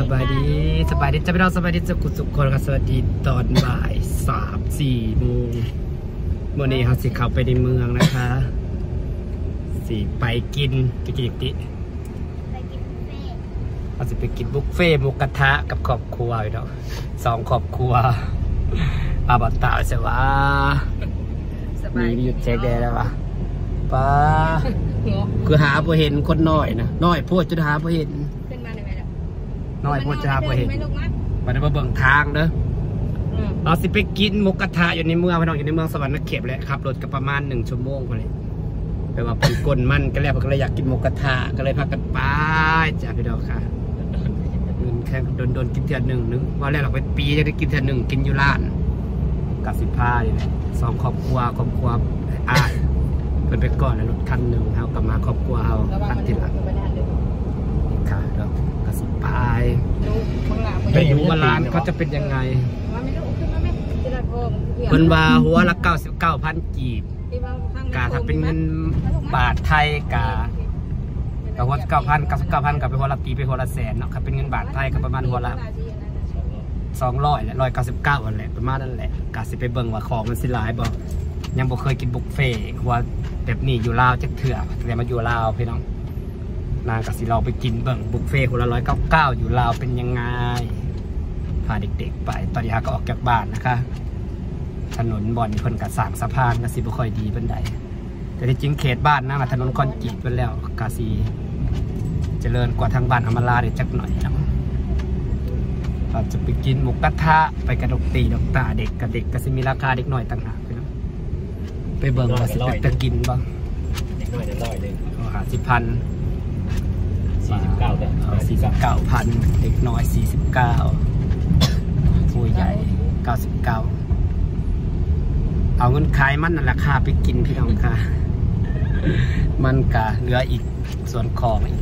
บายดีจะไปเราสบายดีจะกุศลคนกันสวัสดีตอนบ่าย3-4 โมงวันนี้เขาสิเข้าไปในเมืองนะคะสิไปกินอีกทีเราจะไปกินบุฟเฟ่หมูกระทะกับครอบครัวเนาะ2 ครอบครัวอาบัตตาเสวะมีหยุดเช็คได้แล้ววะป้าคือหาผู้เห็นคนน้อยนะน้อยพวกจะหาผู้เห็นน้อยพวกจะหาผู้เห็นมาได้มาเบิ่งทางเด้อเราสิไปกินหมูกระทะอยู่ในเมืองพี่น้องอยู่ในเมืองสวรรค์เขตแหละขับรถกันประมาณ1 ชั่วโมงพอเลยแปลว่าเป็นกลมันก็แล้วก็เลยอยากกินหมูกระทะก็เลยพากันไปจ้าพี่น้องค่ะแค่โดนกินเทื่อนึงว่าแล้วเราไปปีจะได้กินเทื่อนึงกินอยู่ร้านกับ15นี่แหละ2 ครอบครัวเป็นไปก่อนแล้วรถคันหนึ่งเขากลับมาครอบครัวเขาคันที่หลังค่ะแล้วก็สิไปดูว่าร้านเขาจะเป็นยังไงเพิ่นว่าหัวละ99,000 กีบกาถ้าเป็นเงินบาทไทยกาหัว9,000กับไปหัวละตีไปหัวละ100,000เนาะครับเป็นเงินบาทไทยก็ประมาณหัวละ200และ199อันแหละประมาณนั้นแหละกาสิไปเบิ่งว่าของมันสิหลายบ่ยังบ่เคยกินบุฟเฟ่หัวแบบนี้อยู่ลาวจักเถื่อแต่มาอยู่ลาวพี่น้องนางกสิเราไปกินเบิ่งบุฟเฟ่คนละ199อยู่ลาวเป็นยังไงพาเด็กๆไปตอนนี้ก็ออกจากบ้านนะคะถนนบ่อนคนกับสร้างสะพานก็สิบ่ค่อยดีปานใดแต่ที่จริงเขตบ้านนะถนนคอนกรีตไปแล้วกาซีเจริญกว่าทางบ้านอมราเด็กจักหน่อยนะเราจะไปกินหมูกระทะไปกระดกตีดอกตาเด็กกับเด็กก็จะมีราคาเด็กหน่อยต่างหากไปเบิ่งว่าสิไปกินบ้างเด็กหน่อยจะร้อยเลย50,000 49,000เด็กน้อย49ผู้ใหญ่99เอาเงินขายมันนั่นราคาไปกินพี่น้องค่ะมันกะเหลืออีกส่วนของอีก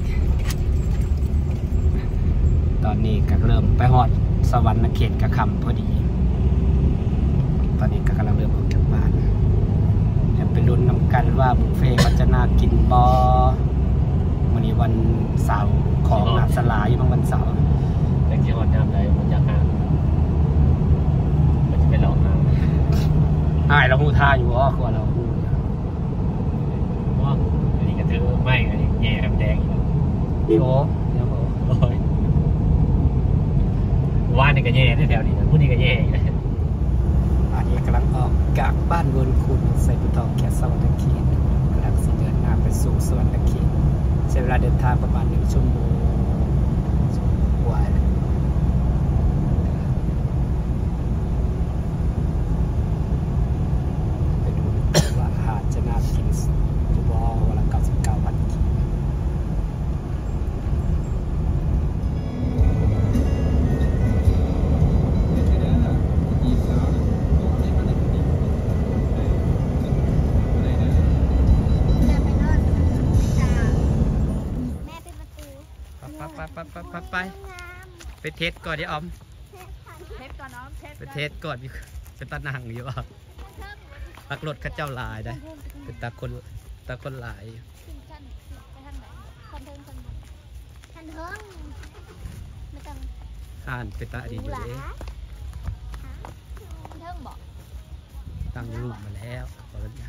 ตอนนี้ก็เริ่มไปฮอดสวรรค์เขตกระคำพอดีตอนนี้ก็กำลังเริ่มออกจากบ้านจะไปลุ้นน้ำกันว่าบุฟเฟ่ต์มันจะน่ากินบอวันนี้วันเสาร์ของหนักสลายอยู่บางวันเสาร์แต่ที่ฮอดน้ำไหลมันจะห่างมันจะไปลองน้ำเราหูท่าอยู่ว่าควรเราหูว่าอันนี้ก็ถือไม่อันนี้แย่แดงอีกโอ้ยังบอกว่านี่ก็แย่แถวนี้นะพูดนี่ก็แย่อันนี้กำลังออกจากบ้านวนคุณใส่ปุตอกแคสเซิลตะเคียนกำลังเดินหน้าไปสู่สวนตะเคียนใช้เวลาเดินทางประมาณ1 ชั่วโมงกว่าจะน่ากินบอวันละ99,000 กีบไปเทสก่อนดิออมไปเทสก่อนเป็นตาหนังอยู่อ่ะรักรถข้าเจ้าลายได้เป็นตาคนหลายอ่านเป็นตาดีอยู่เลยตั้งรูปมาแล้วขอรับนะ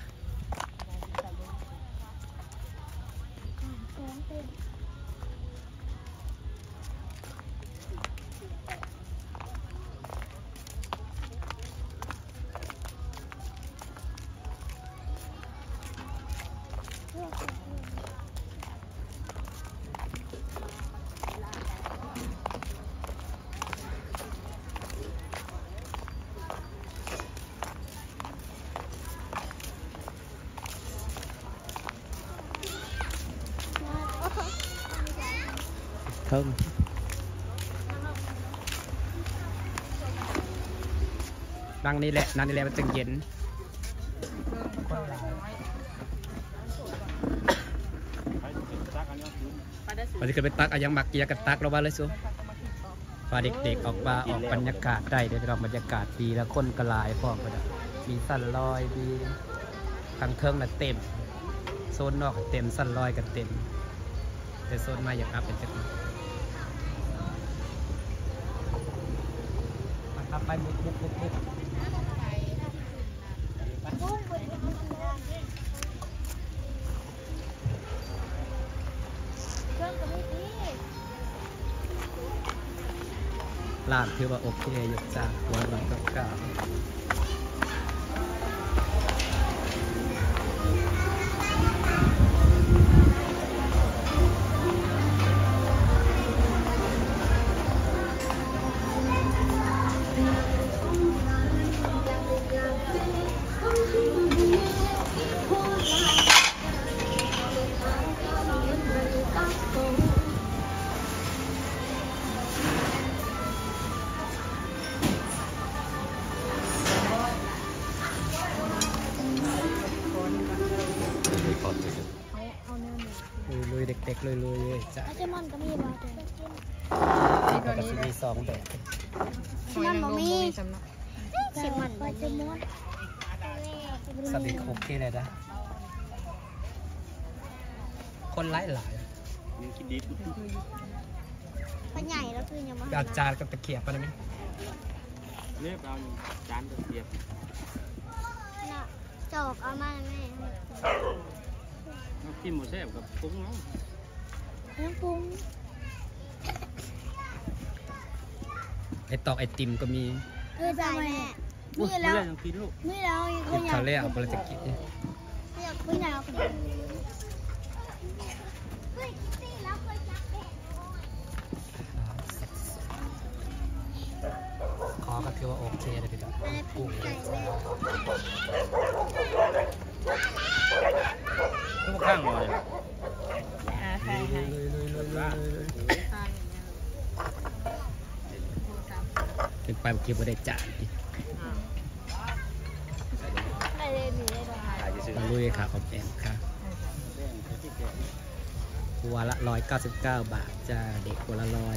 เพิ่มนั่งนี่แหละมันจึงเย็นวันนี้ก็ไปตักยังหมักเกียร์กันตักเราว่าเลยสู้พาเด็กๆออกมาออกบรรยากาศได้เดี๋ยวเราบรรยากาศดีแล้วคนกระลายพร้อมกันมีสั่นลอยดีทางเทิงน่ะเต็มโซนนอกเต็มสั่นลอยกันเต็ม แต่โซนมาอยากอัพเป็นจังขับไปบุกร้านคือว่าโอเคอยู่จ้า199ลุยเด็กๆลุยจ้ะเจมอนก็มีบ้างแต่ก็จะมี2แบบเจมอนบ่มีเจมอนสติโอเคเลยนะคนหลายยังคิดดีมันใหญ่แล้วคือยังไม่จานกับตะเกียบไปได้ไหมเรียบเอาจานตะเกียบจอกเอามาแม่กินหมูแซ่บกับปุ้งเนาะปุ้งไอตอกไอติมก็มีใช่แม่มีแล้วมีแล้วเขาเรียกเอาไปจะกินไม่อยากขอก็ถือว่าโอเคเลยพี่ต๊อบกุ้งทุกข้างเลยเป็นไปเมื่อกี้ไม่ได้จ่ายมาลุยค่ะออมแอมค่ะหัวละ199 บาทจ้าเด็กหัวละ100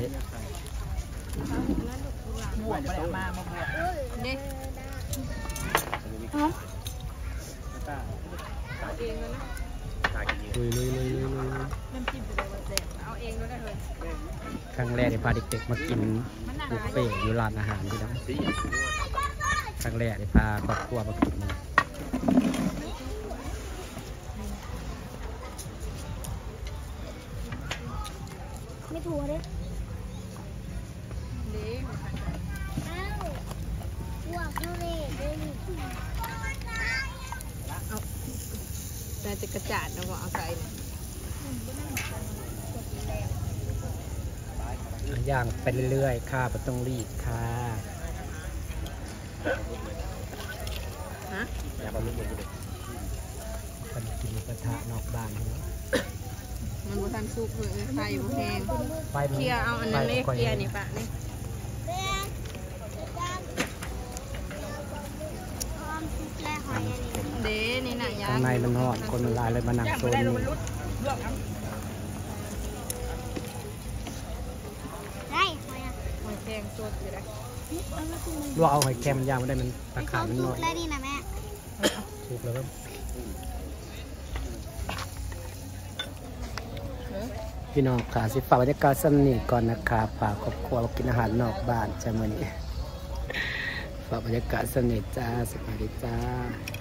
บวกไปมาบวกเด็กลุยน้ำจิ้มไปเลยเอาเองก็ได้เลยครั้งแรกที่พาเด็กๆมากินบุฟเฟ่ต์อยู่ร้านอาหารที่นั่นครั้งแรกที่พาครอบครัวมากินไม่ถูกเลยแต่จะกระจาดนะว่าเอาใส่ย่างไปเรื่อยๆค่ะไม่ต้องรีบค่ะฮะอย่าไปลุกเลยกันกินกระทะนอกบ้านมันบุทันสุกเลยไฟบุแห้งเคี่ยวเอาอันนั้นเล็กเคี่ยวนี่ปะนี่เด้นี่น่ะยาข้างในมันหอดคนมันลายเลยมาหนักโซนนี่ได้หอยแครงสดอยู่ได้ลวกเอาหอยแครงมันยาวไม่ได้มันตะขาบมันน้อยได้ดีนะแม่ถูกแล้วครับพี่น้องขาสิฝากบรรยากาศสั้นนี่ก่อนนะครับฝากครอบครัวกินอาหารนอกบ้านจ้ามื้อนี้ฝากบรรยากาศสั้นนี่จ้าสวัสดีจ้า